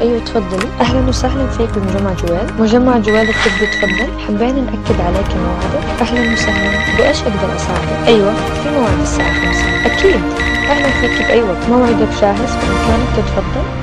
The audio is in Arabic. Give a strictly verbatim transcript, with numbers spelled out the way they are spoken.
أيوة تفضلي. أهلا وسهلا فيك بمجمع جوال. مجمع جوال الطبي، تفضل. حبينا نأكد عليك موعدك. أهلا وسهلا، بإيش أقدر أساعدك؟ أيوة في موعد الساعة خمسة. أكيد، أهلا فيك بأي وقت. موعدك جاهز، بإمكانك تتفضل.